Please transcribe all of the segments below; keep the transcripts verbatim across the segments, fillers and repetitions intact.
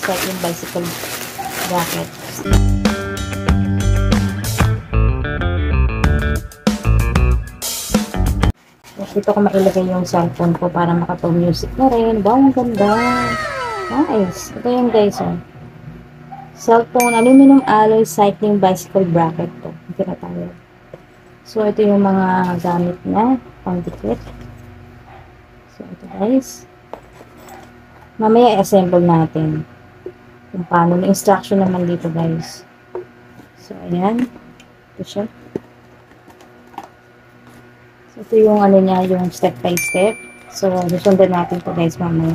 cycling bicycle bracket. Dito ko mailagay yung cellphone ko para makapag-music na rin. Wow, ang ganda. Nice. Ito yung guys, oh. Cellphone, aluminum alloy cycling bicycle bracket to. Ito na tayo. So, ito yung mga gamit na pang-dikit. So, ito guys. Mamaya i-assemble natin. Kung paano. May instruction naman dito guys. So, ayan. Ito siya. Ito yung ano niya, yung step by step. So, susundan natin to guys mamaya.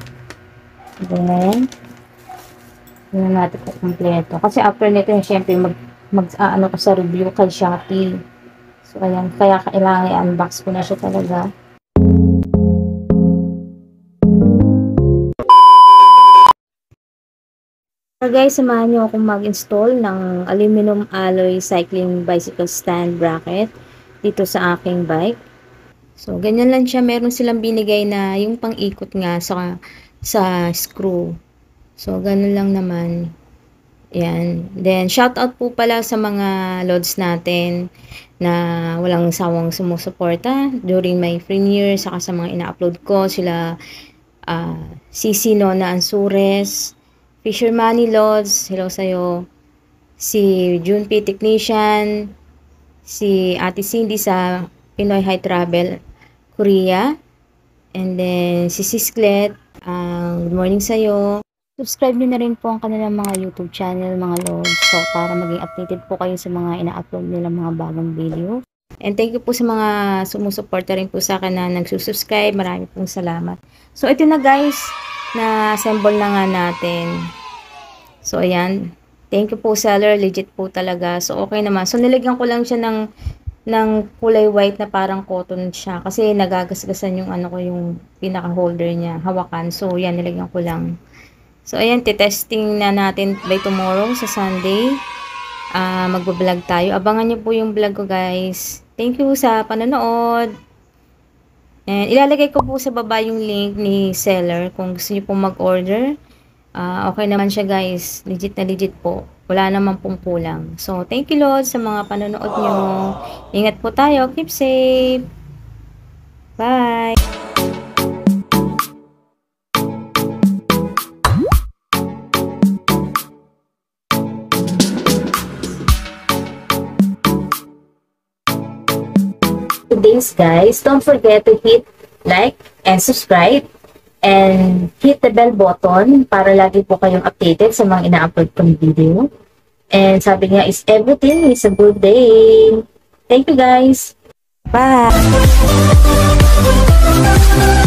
Then, yun natin po kompleto. Kasi after nito, yung syempre, mag, mag uh, ano ko sa review kay Shopee. So, ayan. Kaya kailangan i-unbox ko na siya talaga. So, guys, samahan nyo akong mag-install ng aluminum alloy cycling bicycle stand bracket dito sa aking bike. So, ganyan lang siya. Meron silang binigay na yung pang-ikot nga sa, sa screw. So, ganun lang naman. Yan. Then, shout out po pala sa mga lods natin na walang sawang sumusuporta during my free year, saka sa mga ina-upload ko. Sila, uh, Cici Nona Ansures, Fisher Money Lods, hello sa'yo. Si June P. Technician, si Ate Cindy sa Pinoy High Travel Korea, and then si Sisklet, uh, good morning sa'yo. Subscribe nyo na rin po ang kanilang mga YouTube channel, mga lods, so para maging updated po kayo sa mga ina-upload nilang mga bagong video. And thank you po sa mga sumusuporta rin po sa akin na nagsusubscribe, marami pong salamat. So ito na guys, na-assemble na nga natin. So ayan. Thank you po seller, legit po talaga. So okay naman. So nilagyan ko lang siya ng ng kulay white na parang cotton siya kasi nagagasgasan yung ano ko, yung pinaka holder niya, hawakan. So yan, nilagyan ko lang. So ayan, te-testing na natin by tomorrow sa Sunday. Uh, magbo-vlog tayo. Abangan niyo po yung vlog ko guys. Thank you sa panonood. And ilalagay ko po sa baba yung link ni seller kung gusto niyo pong mag-order. Uh, okay naman siya guys. Legit na legit po. Wala naman pong kulang. So, thank you Lord sa mga panonood nyo. Ingat po tayo. Keep safe. Bye. Today's guys, don't forget to hit like and subscribe. And hit the bell button para lagi po kayong updated sa mga ina-upload kong video. And sabi nga is everything is a good day. Thank you guys. Bye.